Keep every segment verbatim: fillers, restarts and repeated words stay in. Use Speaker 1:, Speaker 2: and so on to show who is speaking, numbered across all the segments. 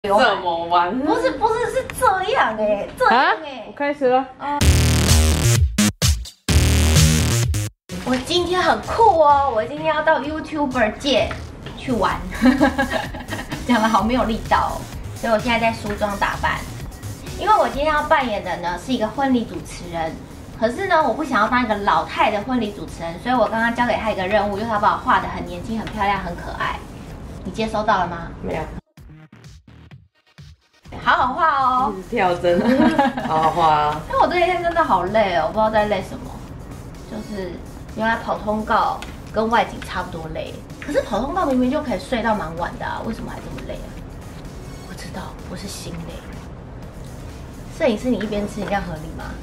Speaker 1: 怎么玩？
Speaker 2: 不是不是是这样哎、欸，这样哎、欸。
Speaker 1: 我开始了。
Speaker 2: 嗯。我今天很酷哦，我今天要到 YouTuber 界去玩，讲得好没有力道哦。所以我现在在梳妆打扮，因为我今天要扮演的呢是一个婚礼主持人。可是呢，我不想要当一个老态的婚礼主持人，所以我刚刚交给他一个任务，就是他把我画得很年轻、很漂亮、很可爱。你接收到了吗？
Speaker 1: 没有。
Speaker 2: 好好画哦。
Speaker 1: 一直跳针，好好画啊。
Speaker 2: 因为我这一天真的好累哦，我不知道在累什么。就是原来跑通告跟外景差不多累，可是跑通告明明就可以睡到蛮晚的啊，为什么还这么累啊？我知道，我是心累。摄影师，你一边吃，你这样合理吗？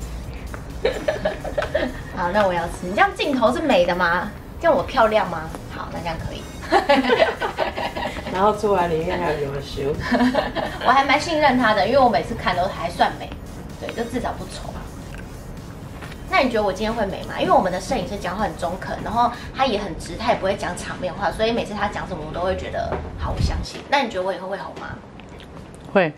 Speaker 2: 好，那我要吃。你这样镜头是美的吗？这样我漂亮吗？好，那这样可以。
Speaker 1: 然后出来里面还有有修，
Speaker 2: 我还蛮信任他的，因为我每次看都还算美，对，就至少不丑。那你觉得我今天会美吗？因为我们的摄影师讲话很中肯，然后他也很直，他也不会讲场面话，所以每次他讲什么我都会觉得好，我相信。那你觉得我以后会红吗？
Speaker 1: 会，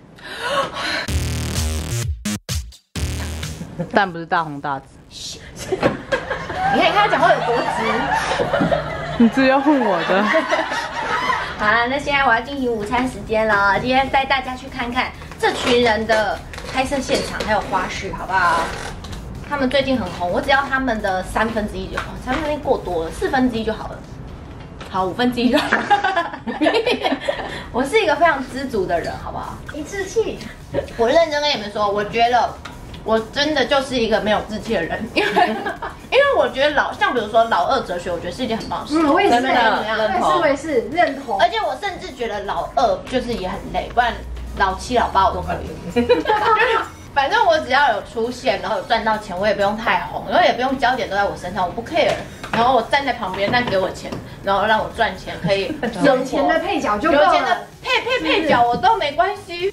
Speaker 1: 但不是大红大紫。
Speaker 2: 你看，你看他讲话有多直。
Speaker 1: 你自己要问我的。
Speaker 2: 好了，那现在我要进行午餐时间了。今天带大家去看看这群人的拍摄现场还有花絮，好不好？他们最近很红，我只要他们的三分之一就好，三分之一过多了，四分之一就好了。好，五分之一就好了。我是一个非常知足的人，好不好？一志气。我认真跟你们说，我觉得我真的就是一个没有志气的人，因为因为我觉得老像比如说老二哲学，我觉得是一件很棒的事。
Speaker 3: 嗯，我也是，
Speaker 2: 真的
Speaker 3: 认同，我也是认同。
Speaker 2: 而且我甚至觉得老二就是也很累，不然老七、老八我都可以。反正我只要有出现，然后有赚到钱，我也不用太红，然后也不用焦点都在我身上，我不 care。然后我站在旁边，但给我钱，然后让我赚钱，可以
Speaker 3: 有钱的配角就够了。
Speaker 2: 有钱的配配配角我都没关系，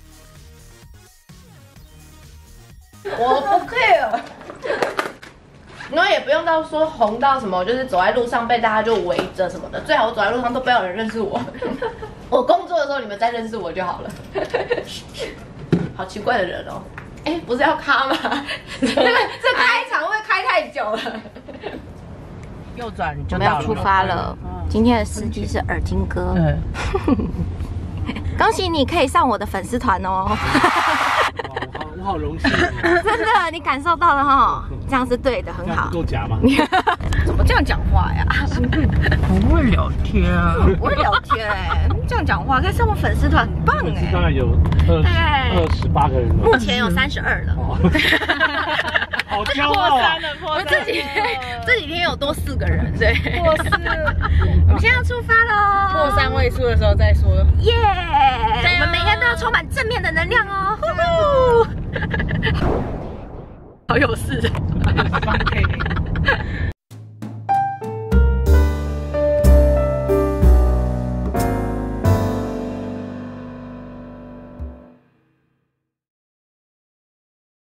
Speaker 2: 我不 care。然后也不用到说红到什么，就是走在路上被大家就围着什么的，最好我走在路上都不要有人认识我。我工作的时候你们再认识我就好了。好奇怪的人哦，哎，不是要卡吗？这个这开场会不会开太久了？
Speaker 1: 右转就
Speaker 2: 我们要出发了。今天的司机是耳听哥。
Speaker 1: 嗯。
Speaker 2: 恭喜你可以上我的粉丝团哦。
Speaker 4: 我好荣幸，
Speaker 2: 真的，你感受到了哈，这样是对的，很好。
Speaker 4: 不够假吗？
Speaker 2: 怎么这样讲话呀？
Speaker 1: 不会聊天啊，
Speaker 2: 不会聊天哎，这样讲话可以上我粉丝团，很棒哎。
Speaker 4: 大概有二二十八个人了，
Speaker 2: 目前有三十二了。
Speaker 4: 好骄傲啊！
Speaker 2: 我这几天这几天有多四个人，对。破四，我们现在要出发喽。
Speaker 1: 破三位数的时候再说。
Speaker 2: 耶！我们每天都要充满正面的能量哦。呼呼。好有事。